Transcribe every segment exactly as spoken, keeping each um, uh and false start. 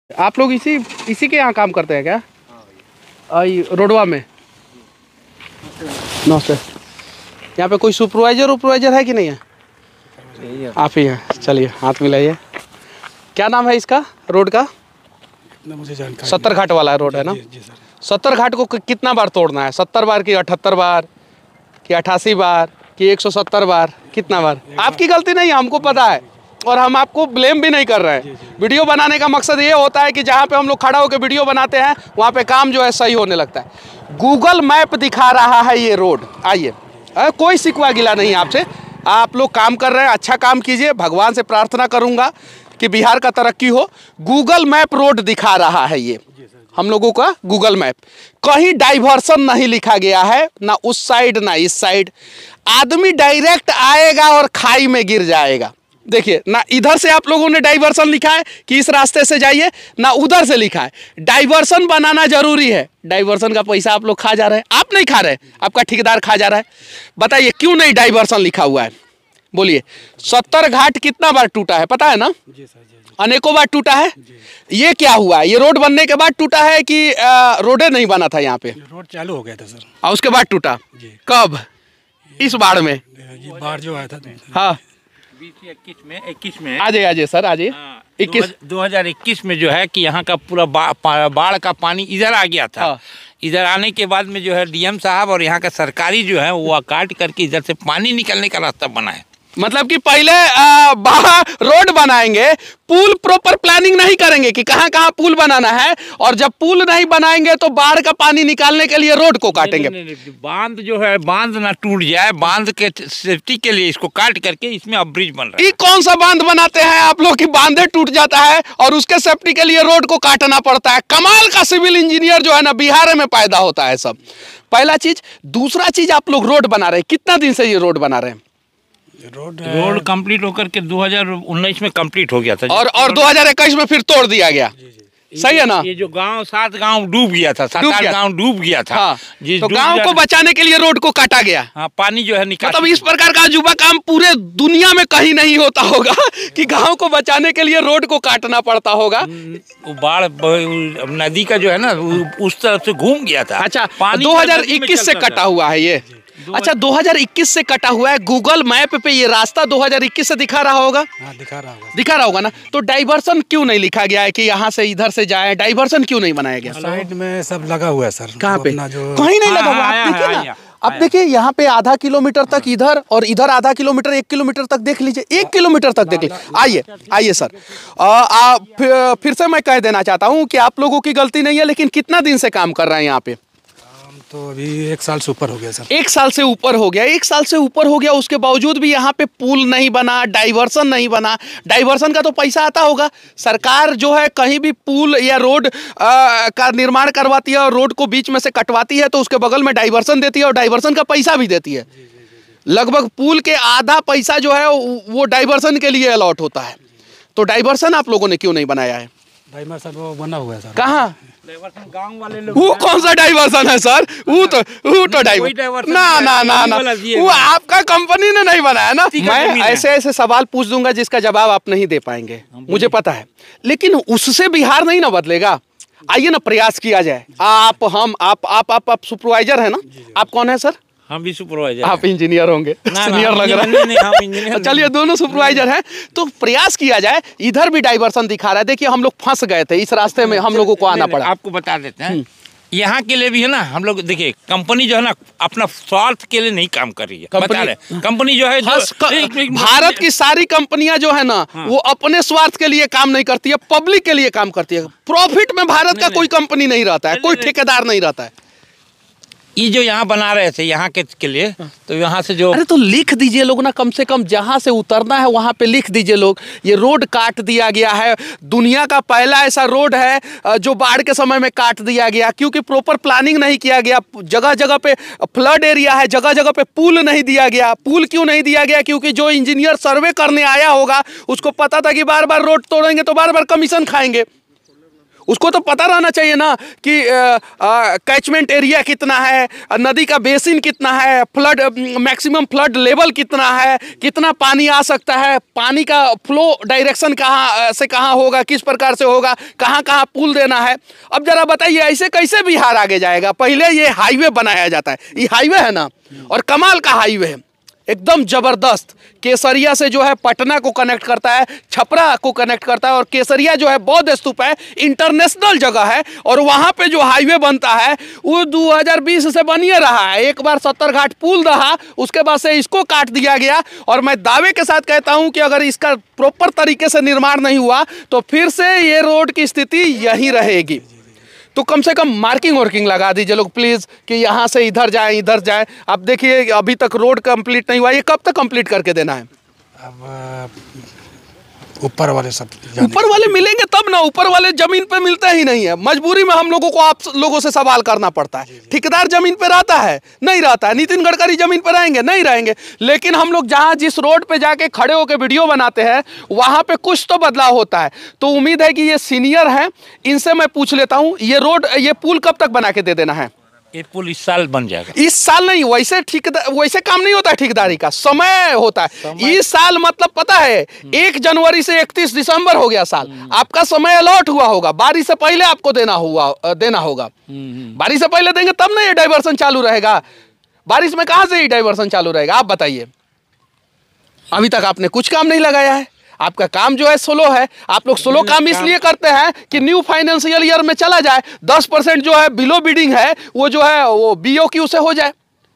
आप लोग इसी इसी के यहाँ काम करते हैं क्या? आई रोडवा में। नमस्ते। यहाँ पे कोई सुपरवाइजर उपरवाइजर है कि नहीं है? आप ही हैं। चलिए हाथ मिलाइए। क्या नाम है इसका रोड का? मुझे जानकारी सत्तर घाट वाला रोड है ना? सत्तर घाट को कितना बार तोड़ना है? सत्तर बार कि अठहत्तर बार कि अट्ठासी बार कि एक सौ सत्तर बार? कितना बार? आपकी गलती नहीं है, हमको पता है और हम आपको ब्लेम भी नहीं कर रहे हैं। वीडियो बनाने का मकसद ये होता है कि जहाँ पे हम लोग खड़ा होकर वीडियो बनाते हैं वहाँ पे काम जो है सही होने लगता है। गूगल मैप दिखा रहा है ये रोड। आइए, कोई शिकवा गिला नहीं आपसे। आप लोग काम कर रहे हैं, अच्छा काम कीजिए। भगवान से प्रार्थना करूँगा कि बिहार का तरक्की हो। गूगल मैप रोड दिखा रहा है ये हम लोगों का गूगल मैप। कहीं डाइवर्सन नहीं लिखा गया है, ना उस साइड ना इस साइड। आदमी डायरेक्ट आएगा और खाई में गिर जाएगा। देखिए, ना इधर से आप लोगों ने डाइवर्सन लिखा है कि इस रास्ते से जाइए, ना उधर से लिखा है। डाइवर्सन बनाना जरूरी है। डाइवर्सन का पैसा आप लोग खा जा रहे हैं। आप नहीं खा रहे, आपका ठेकेदार खा जा रहा है। बताइए क्यों नहीं डाइवर्सन लिखा हुआ है? बोलिए। सत्तर घाट कितना बार टूटा है पता है ना? जी सर, जी, जी। अनेकों बार टूटा है। ये क्या हुआ? ये रोड बनने के बाद टूटा है कि रोडे नहीं बना था? यहाँ पे रोड चालू हो गया था सर, और उसके बाद टूटा। कब? इस बाढ़ में? बाढ़ जो आया था। हाँ, इक्कीस में इक्कीस में आ जाइए आ जाइए सर, आ जाइए। इक्कीस दो हजार इक्कीस में जो है कि यहाँ का पूरा बा, बाढ़ का पानी इधर आ गया था। हाँ। इधर आने के बाद में जो है डीएम साहब और यहाँ का सरकारी जो है वो काट करके इधर से पानी निकलने का रास्ता बनाए। मतलब कि पहले बाहर रोड बनाएंगे, पुल प्रॉपर प्लानिंग नहीं करेंगे कि कहाँ कहाँ पुल बनाना है, और जब पुल नहीं बनाएंगे तो बाढ़ का पानी निकालने के लिए रोड को काटेंगे। नहीं, नहीं, नहीं, बांध जो है बांध ना टूट जाए, बांध के सेफ्टी के लिए इसको काट करके इसमें अब ब्रिज बन रहा है। ये कौन सा बांध बनाते हैं आप लोग कि बांधे टूट जाता है और उसके सेफ्टी के लिए रोड को काटना पड़ता है? कमाल का सिविल इंजीनियर जो है ना बिहार में पैदा होता है सब। पहला चीज। दूसरा चीज, आप लोग रोड बना रहे हैं, कितना दिन से ये रोड बना रहे हैं? रोड रोड कंप्लीट होकर के दो हजार उन्नीस में कंप्लीट हो गया था, और और दो हजार इक्कीस में फिर तोड़ दिया गया। जी, जी। सही है ना? ये जो गांव सात गांव डूब गया था, सात आठ गांव डूब गया था। हाँ। तो गांव को बचाने के लिए रोड को काटा गया। हाँ, पानी जो है निकाल। मतलब इस प्रकार का अजूबा काम पूरे दुनिया में कहीं नहीं होता होगा कि गांव को बचाने के लिए रोड को काटना पड़ता होगा। वो बाढ़ नदी का जो है ना उस तरफ से घूम गया था। अच्छा, दो हजार इक्कीस से कटा हुआ है ये? अच्छा, दो हजार इक्कीस से कटा हुआ है। गूगल मैप पे ये रास्ता दो हजार इक्कीस से दिखा रहा होगा। हाँ, दिखा रहा होगा। दिखा रहा होगा ना? तो डाइवर्सन क्यों नहीं लिखा गया है कि यहाँ से इधर से जाए? डाइवर्सन क्यों नहीं बनाया गया? साइड में सब लगा हुआ है सर। कहाँ पे? जो... कहीं नहीं लगा हुआ। आप देखिए ना, अब देखिए यहाँ पे आधा किलोमीटर तक इधर और इधर आधा किलोमीटर, एक किलोमीटर तक देख लीजिए, एक किलोमीटर तक देख लीजिए। आइए आइए सर, आ, फिर, फिर से मैं कह देना चाहता हूँ कि आप लोगों की गलती नहीं है, लेकिन कितना दिन से काम कर रहे हैं यहाँ पे? तो अभी एक साल से ऊपर हो गया सर। एक साल से ऊपर हो गया। एक साल से ऊपर हो गया, उसके बावजूद भी यहाँ पे पुल नहीं बना, डाइवर्सन नहीं बना। डाइवर्सन का तो पैसा आता होगा। सरकार जो है कहीं भी पुल या रोड आ, का निर्माण करवाती है और रोड को बीच में से कटवाती है तो उसके बगल में डाइवर्सन देती है और डाइवर्सन का पैसा भी देती है। लगभग पुल के आधा पैसा जो है वो डाइवर्सन के लिए अलॉट होता है। तो डाइवर्सन आप लोगों ने क्यों नहीं बनाया है? डाइवर्सन वो बना हुआ है सर। कहाँ? गांव वाले लोग। वो कौन सा डाइवर्सन है सर? वो तो वो तो डाइवर्सन ना ना ना ना वो आपका कंपनी ने नहीं बनाया ना। मैं ऐसे ऐसे सवाल पूछ दूंगा जिसका जवाब आप नहीं दे पाएंगे, मुझे पता है, लेकिन उससे बिहार नहीं ना बदलेगा। आइए ना, प्रयास किया जाए। आप हम आप आप आप, आप सुपरवाइजर है ना? आप कौन है सर? हम भी सुपरवाइजर। आप इंजीनियर होंगे? सीनियर लग रहा है। चलिए, दोनों सुपरवाइजर हैं, तो प्रयास किया जाए। इधर भी डाइवर्सन दिखा रहा है। देखिए, हम लोग फंस गए थे इस रास्ते में, हम लोगों को आना पड़ा। आपको बता देते हैं, यहाँ के लिए भी है ना, हम लोग देखिए कंपनी जो है ना अपना स्वार्थ के लिए नहीं काम कर रही है। बता रहे कंपनी जो है जो भारत की सारी कंपनियां जो है ना वो अपने स्वार्थ के लिए काम नहीं करती है, पब्लिक के लिए काम करती है। प्रॉफिट में भारत का कोई कंपनी नहीं रहता है, कोई ठेकेदार नहीं रहता है। ये जो यहाँ बना रहे थे यहाँ के, के लिए, तो यहाँ से जो, अरे तो लिख दीजिए लोग ना, कम से कम जहाँ से उतरना है वहाँ पे लिख दीजिए लोग, ये रोड काट दिया गया है। दुनिया का पहला ऐसा रोड है जो बाढ़ के समय में काट दिया गया, क्योंकि प्रॉपर प्लानिंग नहीं किया गया। जगह जगह पे फ्लड एरिया है, जगह जगह पे पुल नहीं दिया गया। पुल क्यों नहीं दिया गया? क्योंकि जो इंजीनियर सर्वे करने आया होगा उसको पता था कि बार बार रोड तोड़ेंगे तो बार बार कमीशन खाएंगे। उसको तो पता रहना चाहिए ना कि कैचमेंट एरिया कितना है, नदी का बेसिन कितना है, फ्लड मैक्सिमम फ्लड लेवल कितना है, कितना पानी आ सकता है, पानी का फ्लो डायरेक्शन कहाँ से कहाँ होगा, किस प्रकार से होगा, कहाँ कहाँ पुल देना है। अब जरा बताइए ऐसे कैसे बिहार आगे जाएगा? पहले ये हाईवे बनाया जाता है, ये हाईवे है ना, और कमाल का हाईवे है, एकदम जबरदस्त। केसरिया से जो है पटना को कनेक्ट करता है, छपरा को कनेक्ट करता है, और केसरिया जो है बौद्ध स्तूप है, इंटरनेशनल जगह है, और वहां पे जो हाईवे बनता है वो दो हज़ार बीस से बनिए रहा है। एक बार सत्तर घाट पुल रहा, उसके बाद से इसको काट दिया गया, और मैं दावे के साथ कहता हूं कि अगर इसका प्रॉपर तरीके से निर्माण नहीं हुआ तो फिर से ये रोड की स्थिति यही रहेगी। तो कम से कम मार्किंग वर्किंग लगा दीजिए लोग प्लीज़, कि यहाँ से इधर जाए इधर जाए। अब देखिए अभी तक रोड कंप्लीट नहीं हुआ, ये कब तक कंप्लीट करके देना है? अब ऊपर वाले सब ऊपर वाले मिलेंगे तब ना, ऊपर वाले जमीन पे मिलते ही नहीं है। मजबूरी में हम लोगों को आप लोगों से सवाल करना पड़ता है। ठेकेदार जमीन पे रहता है? नहीं रहता है। नितिन गडकरी जमीन पे रहेंगे? नहीं रहेंगे। लेकिन हम लोग जहां जिस रोड पे जाके खड़े होकर वीडियो बनाते हैं वहां पे कुछ तो बदलाव होता है। तो उम्मीद है कि ये सीनियर हैं, इनसे मैं पूछ लेता हूँ, ये रोड ये पुल कब तक बना के दे देना है? ये पुल इस साल बन जाएगा। इस साल नहीं, वैसे ठेकेदार वैसे काम नहीं होता है, ठेकेदारी का समय होता है। इस साल मतलब पता है एक जनवरी से इकतीस दिसंबर हो गया साल, आपका समय अलॉट हुआ होगा, बारिश से पहले आपको देना हुआ देना होगा। बारिश से पहले देंगे तब ना ये डाइवर्सन चालू रहेगा। बारिश में कहां से ये डाइवर्सन चालू रहेगा आप बताइए? अभी तक आपने कुछ काम नहीं लगाया है, आपका काम जो है स्लो है। आप लोग स्लो काम इसलिए करते हैं कि न्यू फाइनेंशियल ईयर में चला जाए, दस परसेंट जो है बिलो बिडिंग है वो जो है वो बीओक्यू से हो जाए,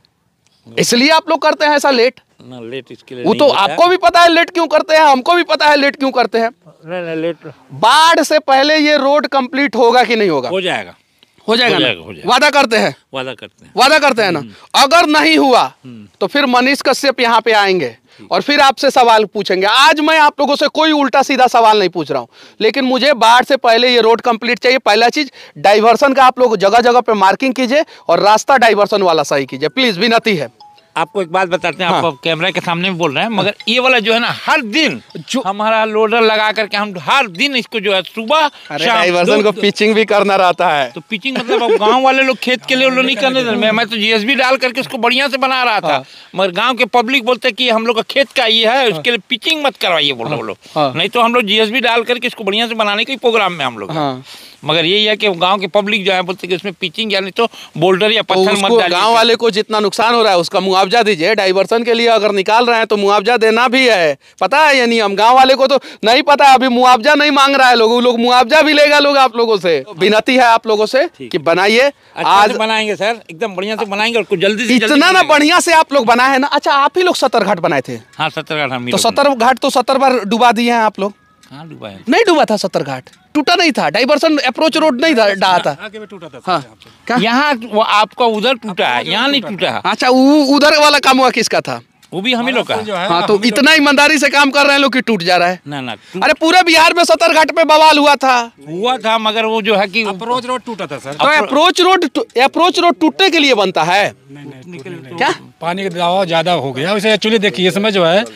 इसलिए आप लोग करते हैं ऐसा लेट। ना लेट इसके लिए वो तो आपको भी पता है लेट क्यों करते हैं, हमको भी पता है लेट क्यों करते हैं। नहीं नहीं लेट बाढ़ से पहले ये रोड कंप्लीट होगा कि नहीं होगा? हो जाएगा, हो जाएगा, हो ना? जाएगा, हो जाएगा। वादा करते हैं, वादा करते हैं, वादा करते हैं ना। अगर नहीं हुआ तो फिर मनीष कश्यप यहाँ पे आएंगे और फिर आपसे सवाल पूछेंगे। आज मैं आप लोगों से कोई उल्टा सीधा सवाल नहीं पूछ रहा हूँ, लेकिन मुझे बाढ़ से पहले ये रोड कंप्लीट चाहिए। पहला चीज डाइवर्सन का आप लोग जगह जगह पे मार्किंग कीजिए और रास्ता डाइवर्सन वाला सही कीजिए प्लीज, विनती है। आपको एक बात बताते हैं, हाँ। आपको कैमरा के सामने भी बोल रहे हैं, मगर ये वाला जो है ना हर दिन जो हमारा लोडर लगा करके हम हर दिन इसको जो है सुबह डाइवर्सन को पिचिंग भी करना रहता है। तो पिचिंग मतलब अब गांव वाले लोग खेत के लिए लोग नहीं करने दे रहे। मैं तो जीएसबी डाल करके इसको बढ़िया से बना रहा था, मगर गांव के पब्लिक बोलते कि हम लोग का खेत का ये है, उसके लिए पिचिंग मत करवाइए बोलो बोलो। नहीं तो हम लोग जीएसबी डाल करके इसको बढ़िया से बनाने के प्रोग्राम में हम लोग, मगर यही है कि गांव के पब्लिक जो है बोलते कि उसमें पिचिंग या नहीं तो बोल्डर या पत्थर मत डालिए। गांव वाले को जितना नुकसान हो रहा है उसका मुआवजा दीजिए। डाइवर्सन के लिए अगर निकाल रहे हैं तो मुआवजा देना भी है, पता है ये नियम। गांव वाले को तो नहीं पता, अभी मुआवजा नहीं मांग रहा है लोग, लोग मुआवजा भी लेगा लोग आप लोगों से। विनती है आप लोगों से कि बनाइए, आज बनाएंगे सर, एकदम बढ़िया से बनाएंगे और कुछ जल्दी से इतना ना बढ़िया से आप लोग बनाए हैं ना। अच्छा आप ही लोग सत्तर घाट बनाए थे? हाँ सत्तर घाट हम। तो सत्तर घाट तो सत्तर बार डुबा दिए हैं आप लोग? हाँ डूबा है। नहीं डूबा था सत्तर घाट, टूटा नहीं था, डाइवर्सन अप्रोच रोड नहीं था, डहा था। आगे में टूटा था। हाँ क्या यहाँ वो आपका उधर टूटा है, यहाँ नहीं टूटा है। अच्छा उधर वाला काम हुआ किसका था? वो भी हम ही लोग का। हाँ तो इतना ईमानदारी से काम कर रहे हैं लोग कि टूट जा रहा है। ना ना अरे पूरे बिहार में सत्तर घाट पे बवाल हुआ था हुआ था, मगर वो जो है कि अप्रोच रोड टूटा था सर। तो अप्रोच रोड अप्रोच रोड टूटने के लिए बनता है क्या? पानी का दबाव ज्यादा हो गया वैसे। एक्चुअली देखिए इसमें जो है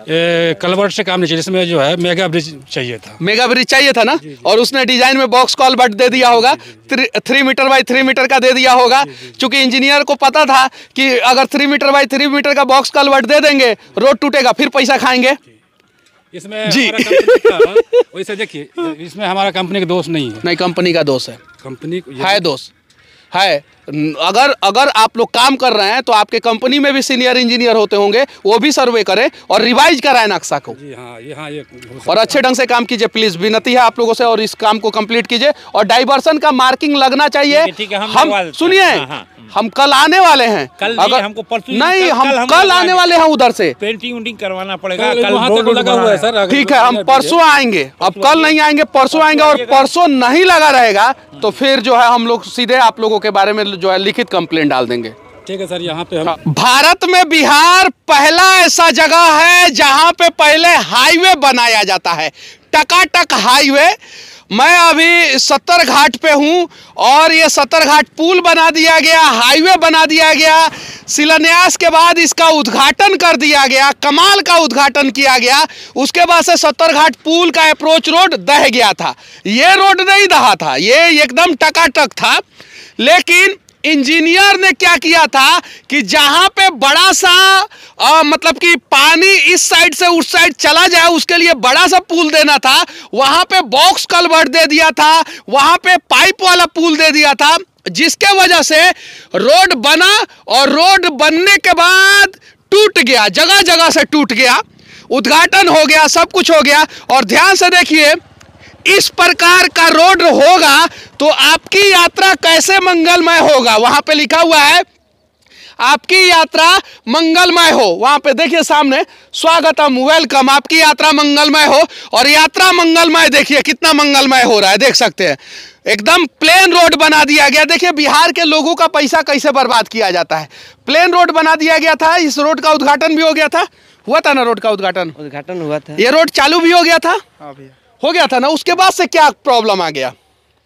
कलवर्ट से काम नहीं चाहिए, इसमें जो है मेगा ब्रिज चाहिए था। मेगा ब्रिज चाहिए था ना, और उसने डिजाइन में बॉक्स कॉलवर्ट दे दिया होगा, three, three metre by three metre का दे दिया होगा, क्योंकि इंजीनियर को पता था कि अगर three metre by three metre का बॉक्स कॉलवर्ट दे देंगे रोड टूटेगा, फिर पैसा खाएंगे। इसमें जी वैसे देखिए इसमें हमारा कंपनी का दोष नहीं है। नहीं कंपनी का दोष है, कंपनी है दोष है। अगर अगर आप लोग काम कर रहे हैं तो आपके कंपनी में भी सीनियर इंजीनियर होते होंगे, वो भी सर्वे करें और रिवाइज कराएं नक्शा को। जी हाँ, ये हाँ, ये और अच्छे ढंग से काम कीजिए प्लीज, विनती है आप लोगों से, और इस काम को कंप्लीट कीजिए और डाइवर्सन का मार्किंग लगना चाहिए। ठीक है, हम, हम सुनिए हाँ, हाँ, हम कल आने वाले हैं, कल अगर हमको परसों नहीं कल, हम कल, हम कल आने वाले हैं उधर से, पेंटिंग उंटिंग करवाना पड़ेगा। कल रोड लगा हुआ है सर। ठीक है हम परसों आएंगे, अब कल नहीं आएंगे परसों आएंगे, और परसों नहीं लगा रहेगा तो फिर जो है हम लोग सीधे आप लोगों के बारे में जो है लिखित कंप्लेंट डाल देंगे। ठीक है सर। यहाँ पे हम भारत में बिहार पहला ऐसा जगह है जहां पे पहले हाईवे बनाया जाता है, टकाटक हाईवे। मैं अभी सत्तर घाट पे हूँ और ये सत्तर घाट पुल बना दिया गया, हाईवे बना दिया गया, शिलान्यास के बाद इसका उद्घाटन कर दिया गया, कमाल का उद्घाटन किया गया। उसके बाद से सत्तर घाट पुल का अप्रोच रोड दह गया था। ये रोड नहीं दहा था, ये एकदम टकाटक था। लेकिन इंजीनियर ने क्या किया था कि जहां पे बड़ा सा आ, मतलब कि पानी इस साइड से उस साइड चला जाए उसके लिए बड़ा सा पुल देना था, वहां पे बॉक्स कलवर्ट दे दिया था, वहां पे पाइप वाला पुल दे दिया था, जिसके वजह से रोड बना और रोड बनने के बाद टूट गया, जगह जगह से टूट गया, उद्घाटन हो गया, सब कुछ हो गया। और ध्यान से देखिए, इस प्रकार का रोड होगा तो आपकी यात्रा कैसे मंगलमय होगा। वहां पे लिखा हुआ है आपकी यात्रा मंगलमय हो, वहां पे देखिए सामने स्वागतम, वेलकम, आपकी यात्रा मंगलमय हो। और यात्रा मंगलमय देखिए कितना मंगलमय हो रहा है, देख सकते हैं एकदम प्लेन रोड बना दिया गया। देखिए बिहार के लोगों का पैसा कैसे बर्बाद किया जाता है। प्लेन रोड बना दिया गया था, इस रोड का उद्घाटन भी हो गया था, हुआ था ना रोड का उद्घाटन, उद्घाटन हुआ था, ये रोड चालू भी हो गया था, हाँ भैया हो गया था ना। उसके बाद से क्या प्रॉब्लम आ गया?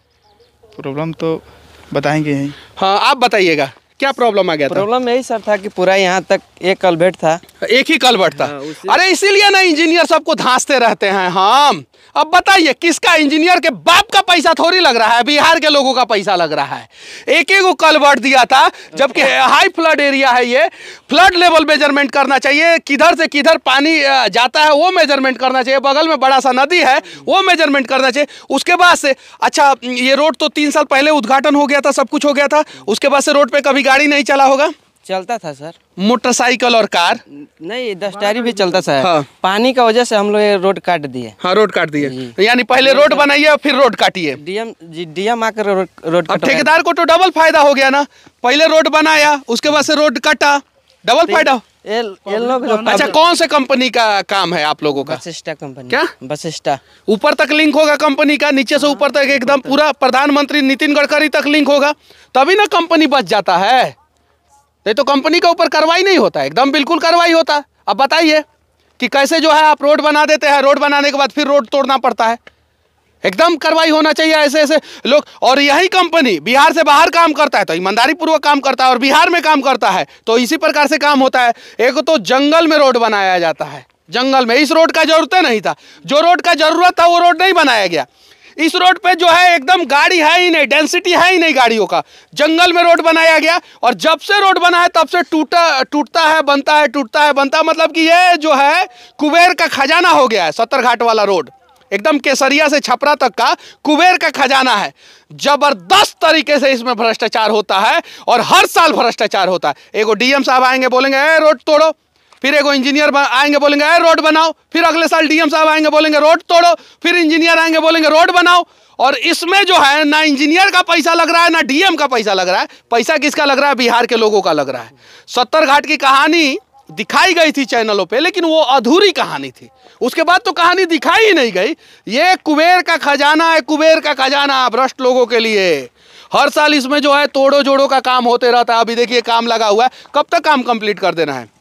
प्रॉब्लम तो बताएंगे ही। हाँ आप बताइएगा क्या प्रॉब्लम आ गया था? प्रॉब्लम यही सर था कि पूरा यहाँ तक एक कलवेट था, एक ही कलवर्ट था। हाँ, उसी- अरे इसीलिए ना इंजीनियर सबको धांसते रहते हैं हम। अब बताइए किसका, इंजीनियर के बाप का पैसा थोड़ी लग रहा है, बिहार के लोगों का पैसा लग रहा है। एक एक को कलवर्ट दिया था, जबकि हाई फ्लड एरिया है, ये फ्लड लेवल मेजरमेंट करना चाहिए, किधर से किधर पानी अ, जाता है वो मेजरमेंट करना चाहिए, बगल में बड़ा सा नदी है वो मेजरमेंट करना चाहिए। उसके बाद से अच्छा ये रोड तो तीन साल पहले उद्घाटन हो गया था, सब कुछ हो गया था, उसके बाद से रोड पे कभी गाड़ी नहीं चला होगा? चलता था सर, मोटरसाइकिल और कार, नहीं दस्तारी भी चलता था। हाँ। पानी का वजह से हम लोग ये रोड काट दिए। हाँ रोड काट दिए, यानी पहले रोड बनाइए फिर रोड काटिए। डीएम जी डीएम आकर रोड रोड अब कटवाया। ठेकेदार को तो डबल फायदा हो गया ना, पहले रोड बनाया उसके बाद से रोड काटा, डबल फायदा। ये ये लोग जो अच्छा कौन से कंपनी का काम है आप लोगों का? बसिस्टा कंपनी। क्या? बसिस्टा। ऊपर तक लिंक होगा कंपनी का, नीचे से ऊपर तक एकदम पूरा प्रधानमंत्री नितिन गडकरी तक लिंक होगा, तभी ना कंपनी बच जाता है। नहीं तो कंपनी के ऊपर कार्रवाई नहीं होता, एकदम बिल्कुल कार्रवाई होता है। अब बताइए कि कैसे जो है आप रोड बना देते हैं, रोड बनाने के बाद फिर रोड तोड़ना पड़ता है। एकदम कार्रवाई होना चाहिए ऐसे ऐसे लोग। और यही कंपनी बिहार से बाहर काम करता है तो ईमानदारी पूर्वक काम करता है, और बिहार में काम करता है तो इसी प्रकार से काम होता है। एक तो जंगल में रोड बनाया जाता है, जंगल में, इस रोड का जरूरत नहीं था, जो रोड का जरूरत था वो रोड नहीं बनाया गया। इस रोड पे जो है एकदम गाड़ी है ही नहीं, डेंसिटी है ही नहीं गाड़ियों का, जंगल में रोड बनाया गया। और जब से रोड बना है तब से टूटा टूटता है बनता है, टूटता है बनता है, मतलब कि ये जो है कुबेर का खजाना हो गया है। सत्तर घाट वाला रोड एकदम केसरिया से छपरा तक का कुबेर का खजाना है। जबरदस्त तरीके से इसमें भ्रष्टाचार होता है और हर साल भ्रष्टाचार होता है। एगो डीएम साहब आएंगे बोलेंगे ए रोड तोड़ो, फिर एगो इंजीनियर आएंगे बोलेंगे ए रोड बनाओ, फिर अगले साल डीएम साहब आएंगे बोलेंगे रोड तोड़ो, फिर इंजीनियर आएंगे बोलेंगे रोड बनाओ। और इसमें जो है ना इंजीनियर का पैसा लग रहा है ना डीएम का पैसा लग रहा है। पैसा किसका लग रहा है? बिहार के लोगों का लग रहा है। सत्तर घाट की कहानी दिखाई गई थी चैनलों पे, लेकिन वो अधूरी कहानी थी, उसके बाद तो कहानी दिखाई ही नहीं गई। ये कुबेर का खजाना है, कुबेर का खजाना भ्रष्ट लोगों के लिए। हर साल इसमें जो है तोड़ो जोड़ो का काम होते रहता है। अभी देखिए काम लगा हुआ है, कब तक काम कंप्लीट कर देना है?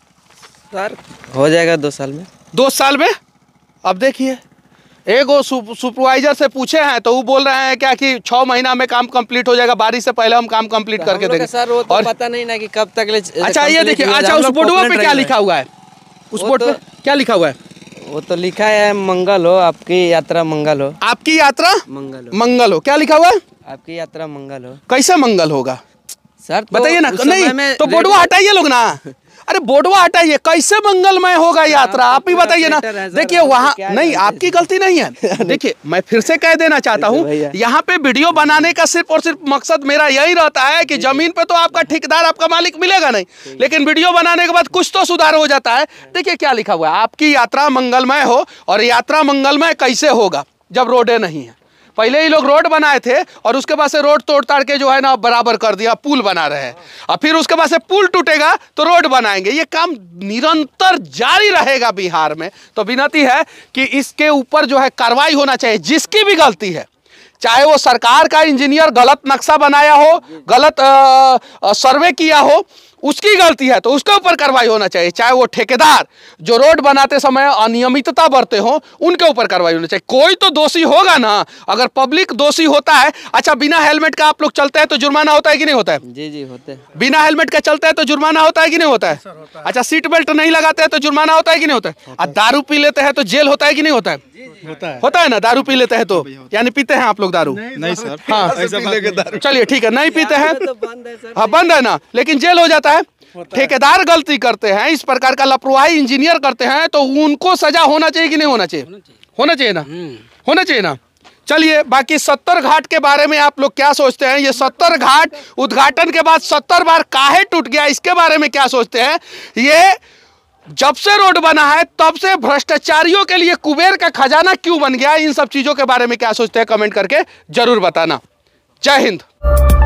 सर हो जाएगा दो साल में। दो साल में? अब देखिए एक वो सुपरवाइजर से पूछे हैं तो वो बोल रहे हैं क्या कि छह महीना में काम कंप्लीट हो जाएगा, बारिश से पहले हम काम कंप्लीट करके देंगे। सर वो तो पता नहीं ना कि कब तक ले। अच्छा ये देखिए, अच्छा उस बोर्डवा पे क्या लिखा हुआ है? उस बोर्ड पे क्या लिखा हुआ है? वो तो लिखा है मंगल हो, आपकी यात्रा मंगल हो। आपकी यात्रा मंगल हो। मंगल हो, क्या लिखा हुआ है? आपकी यात्रा मंगल हो। कैसे मंगल होगा सर बताइए ना। उस समय नहीं में तो बोर्डवा हटाइए लोग ना, अरे बोर्डवा हटाइए, कैसे मंगलमय होगा यात्रा? आप ही बताइए ना। देखिए वहाँ नहीं, आपकी गलती नहीं है। देखिए मैं फिर से कह देना चाहता हूँ, यहाँ पे वीडियो बनाने का सिर्फ और सिर्फ मकसद मेरा यही रहता है कि जमीन पे तो आपका ठेकेदार आपका मालिक मिलेगा नहीं, लेकिन वीडियो बनाने के बाद कुछ तो सुधार हो जाता है। देखिए क्या लिखा हुआ है, आपकी यात्रा मंगलमय हो। और यात्रा मंगलमय कैसे होगा जब रोडे नहीं है? पहले ही लोग रोड बनाए थे और उसके बाद से रोड तोड़ ताड़ के जो है ना बराबर कर दिया, पुल बना रहे हैं। और फिर उसके बाद से पुल टूटेगा तो रोड बनाएंगे। ये काम निरंतर जारी रहेगा बिहार में। तो विनती है कि इसके ऊपर जो है कार्रवाई होना चाहिए, जिसकी भी गलती है, चाहे वो सरकार का इंजीनियर गलत नक्शा बनाया हो, गलत सर्वे किया हो, उसकी गलती है तो उसके ऊपर कार्रवाई होना चाहिए, चाहे वो ठेकेदार जो रोड बनाते समय अनियमितता बरते हो उनके ऊपर कार्रवाई होनी चाहिए। कोई तो दोषी होगा ना। अगर पब्लिक दोषी होता है, अच्छा बिना हेलमेट का आप लोग चलते हैं तो जुर्माना होता है कि नहीं होता है? जी जी होते हैं। बिना हेलमेट का चलते हैं तो जुर्माना होता है कि नहीं होता है? अच्छा सीट बेल्ट नहीं लगाते हैं तो जुर्माना होता है कि नहीं होता है? और दारू पी लेते हैं तो जेल होता है कि नहीं होता है? होता है होता है ना। दारू पी लेते हैं तो, यानी पीते हैं आप लोग दारू? नहीं सर। हाँ चलिए ठीक है, नहीं पीते हैं तो बंद है सर। हाँ बंद है ना, लेकिन जेल हो जाता है। ठेकेदार गलती करते हैं, इस प्रकार का लापरवाही इंजीनियर करते हैं तो उनको सजा होना चाहिए कि नहीं होना चाहिए? होना चाहिए ना, होना चाहिए ना। चलिए बाकी सत्तर घाट के बारे में आप लोग क्या सोचते हैं? ये सत्तर घाट उद्घाटन के बाद सत्तर बार काहे टूट गया, इसके बारे में क्या सोचते हैं? ये जब से रोड बना है तब से भ्रष्टाचारियों के लिए कुबेर का खजाना क्यों बन गया? इन सब चीजों के बारे में क्या सोचते हैं कमेंट करके जरूर बताना। जय हिंद।